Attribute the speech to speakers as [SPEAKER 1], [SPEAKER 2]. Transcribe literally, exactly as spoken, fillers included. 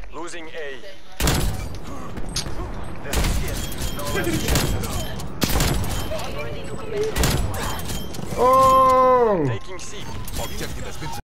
[SPEAKER 1] Losing A.
[SPEAKER 2] Oh!
[SPEAKER 1] Taking C.
[SPEAKER 3] Objective has been